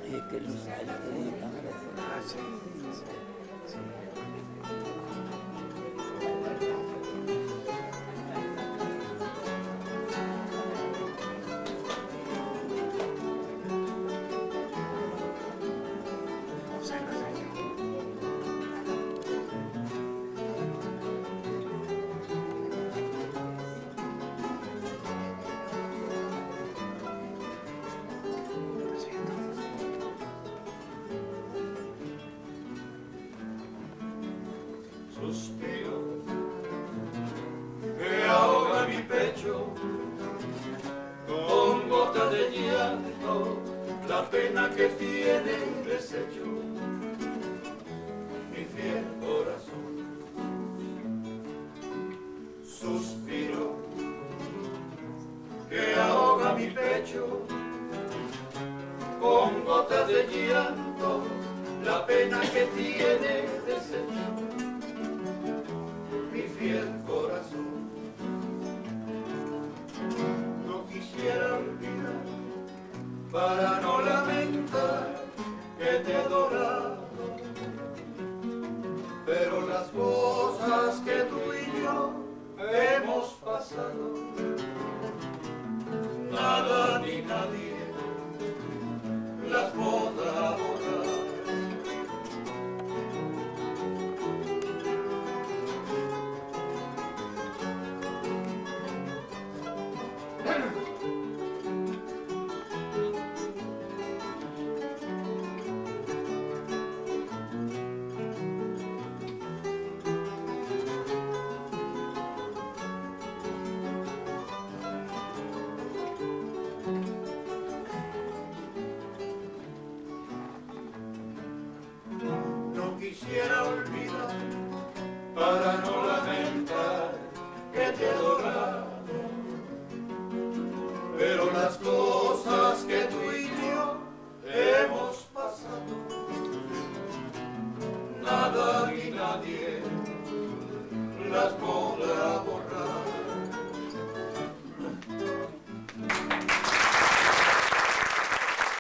Es que no sabe la que digo tan Ah, sí, sí, sí. No sé, no sé yo. Suspiro que ahoga mi pecho con gotas de llanto, la pena que tiene deshecho mi fiel corazón. Suspiro que ahoga mi pecho con gotas de llanto, la pena que tiene deshecho mi fiel corazón. No quisiera olvidar para no lamentar que te he adorado, pero las cosas que tú y yo hemos pasado, nada ni nadie las podrá borrar. No quisiera olvidar para no lamentar que te he adorado, pero las cosas que tú y yo hemos pasado, nada ni nadie las podrá